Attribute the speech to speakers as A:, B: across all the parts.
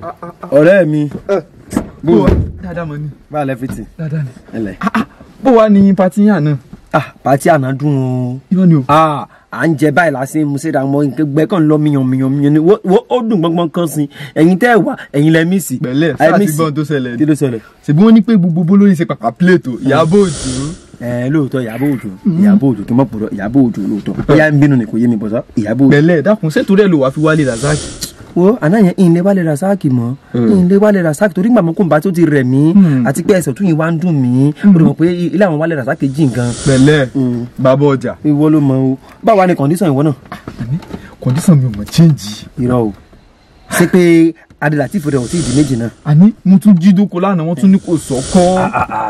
A: ọ̀rẹ́ mi.
B: bó dáadáa mọ ni.
A: báà lẹ fi tì.
B: dáadáa ni.
A: ẹlẹ.
B: bó wá ní pati yàn náà.
A: pati àná dùn o.
B: irọ́ ni o.
A: à ń jẹ báyìí lásìkò museda mọ gbẹ kàn lọ miyan ni ó dùn gbọngbọn kan sí ẹ̀yin tẹ́ wà ẹ̀yin lẹ mí sí.
B: pẹ̀lẹ́ sáà ti gbọ́n tó ṣẹlẹ̀.
A: kí ló ṣẹlẹ̀.
B: ṣèbí wọ́n ní pé gbogbo bólóyìn ṣe pàpà pílẹ̀tò Ìyábọ̀ Òjó.
A: lóòótọ́ Ìyábọ̀ Òjó kí n mọ̀ pọ̀rọ̀ Ìyábọ̀ Òjó lóòótọ́ ìyá ń bínú ni kò yé mi bọ̀sọ́ Ìyábọ̀ Òjó.
B: pẹ̀lẹ́ dákun ṣètò rẹ̀ ló wà fi wálé Razaki.
A: wo àná yẹn ìyìnlẹ wálé Razaki mọ ìyìnlẹ wálé Razaki torí gbàmọ kó n bá tó ti rẹ̀ mí àti pé ẹsẹ̀ tún yìí wá ń dùn mí ó dùn mọ̀ pé ilé àwọn wálé Razaki jìn gan.
B: pẹ̀lẹ́ bàbá ọjà.
A: ìwọ ló mọ o báwa ni kọ̀ǹdíṣàn ìwọ náà.
B: kọ̀ǹdíṣàn mi ò mọ̀ chíǹjì.
A: irọ́ o ṣé pé Adélàtífù rẹ̀ ò tí ì di méjì náà.
B: àní mo tún jí dóko lánàá wọ́n tún ní kò sọ́kọ́.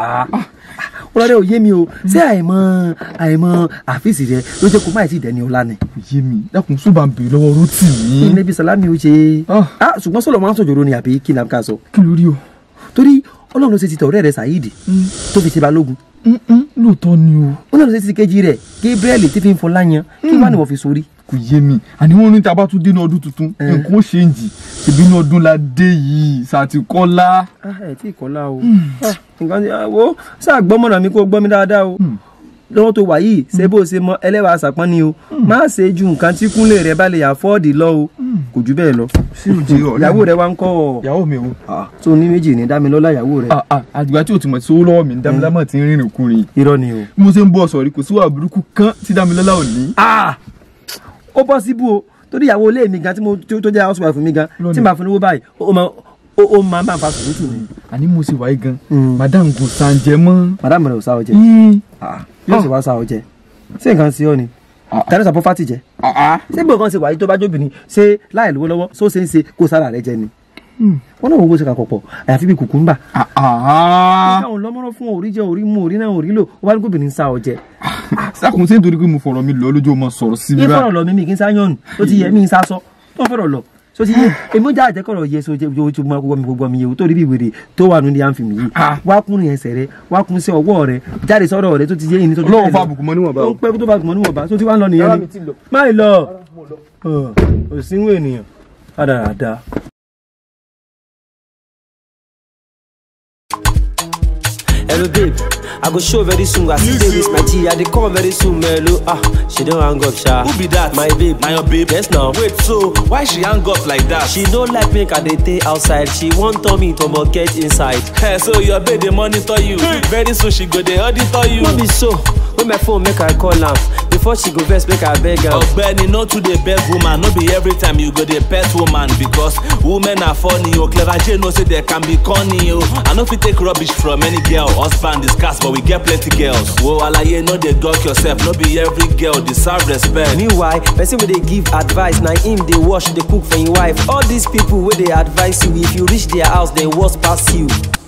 A: ọlọ́dẹ ò yé mi o ṣé àìmọ̀ àfíìsì rẹ ló jẹ́ kó má ti dẹni ọlá ni.
B: kò yé mi dákun sóbà ń bèrè lọ́wọ́ rótì mi.
A: ilé ibi Sàlámì ó ṣe ṣùgbọ́n sọ̀rọ̀ máa ń sọ̀jọ̀rọ̀ ni àbí kí ni a ká sọ.
B: kí ló rí o.
A: torí Ọlọ́run ló ṣe ti tọ̀rẹ́ rẹ̀ Saheed tó fi ṣe balógun.
B: lóòótọ́ ni o.
A: Ọlọ́run ló ṣe ti kejì rẹ̀ Gabriel tí fi ń fọlá yan kí wàá ní wọ́n fi sórí.
B: kò yé mi àní wọn ní tí a bá tún dé ní ọdún tuntun nǹkan ó ṣe ń jì ṣèbí ní ọdún la dé yìí ṣàtìkọ́lá.
A: ẹ tí ì kọ́lá o nǹkan wo ṣáà gbọ́mọ̀nà mi kó gbọ́ mi dáadáa o lọ́wọ́ tó wà yìí ṣé bó ṣe mọ ẹlẹ́wàá àṣàpọ́n ni o má ṣe ju nǹkan tí kúnlé rẹ bá lè àfọ́ọ̀dì lọ o kò jù bẹ́ẹ̀ lọ. ìyàwó rẹ wá ń kọ́ ọ.
B: ìyàwó mi o.
A: tó ní méjì ní Dámilọ́lá ìyàwó rẹ.
B: àdìgbà tí o ti mọ̀ sí owó lọ́wọ́ mi Dámilọ́lá mọ̀ tí ń rìnrìn kùnrin.
A: irọ́ ni o.
B: mo ṣe ń bọ̀ sọ̀rí kò sí wà burúkú kan tí Dámilọ́lá ò ní.
A: ó bọ́ síbú o torí ìyàwó ilé mi gan tó jẹ́ housewife mi gan tí màá fún owó báyìí ó máa ń bá ń fa sùúrù mi.
B: àní mo sì wáyé gan madam kò sàn jẹ mọ́.
A: madam rẹ ò sá ọ jẹ yóò sì wá sá ọ jẹ ṣé nǹkan sí ọ ni tẹ́lẹ̀ sọ pọ́fàtì jẹ ṣé gbọ̀ngàn ṣe wáyé tó bá jóbìnrin ṣé láì lówó lọ́wọ́ só ṣe ń ṣe kó sára rẹ jẹ ni wọn náà wo ṣe kà pọ̀pọ̀ àyàfi bíi kùkúmbà. ìgbà òun lọ́mọ́rọ́ fún orí jẹ orí mú orí náà orí lò ó wá ní gómìnà sá ọ jẹ.
B: sákùn sí nítorí pé mo fọ̀rọ̀ mi lọ lójú ọmọ sọ̀rọ̀ sí mi.
A: ìfọ̀rọ̀ lọ mi kì í sáyọ̀nù tó ti yẹ mí sá sọ tó ń fọ̀rọ̀ lọ so ti yé èmi ó já àjẹkọ̀rọ̀ yẹ so ojú mọ́ gbogbo mi yẹ o tó rí bí wèrè tó wà nídìí àǹfì mi yìí wá kún ní ẹsẹ̀ rẹ wá kún sí ọwọ́ rẹ jáde sọ́dọ̀ rẹ tó ti yé yìí ní tó ti
B: lọ́wọ́ fa àbùkù mọ́ níwọ̀nba o.
A: ó ń pẹ́ tó fa àbùkù mọ́ níwọ̀nba tó ti wá ń lọ nìyẹn ni máì lọ òsínwó ènìyàn dáadáa.
C: Hello babe, I go show very soon. I see this my G, I dey come very soon, Melo. She don't hang up, sha.
D: Who be that?
C: My babe.
D: Now your babe?
C: Yes, now.
D: Wait, so why she hang up like that?
C: She don't like make I dey stay outside. She want me to get inside.
D: Hey, so your babe dey monitor you. Very soon she go dey auditor you.
C: No be so. When my phone make I call am. Before she go vex make I beg am.
D: Ogbeni, no to dey beg woman. No be every time you go dey pet woman because women are funny. Oh, Clever J know say they can be corny. Oh, I no fit take rubbish from any girl. Husband is cast, but we get plenty girls. Whoa, alaye, no dey gawk yourself. No be every girl deserve respect.
C: Meanwhile, person wey dey give advice, na him dey wash, dey cook for him wife. All these people wey dey advise you, if you reach their house, they worse pass you.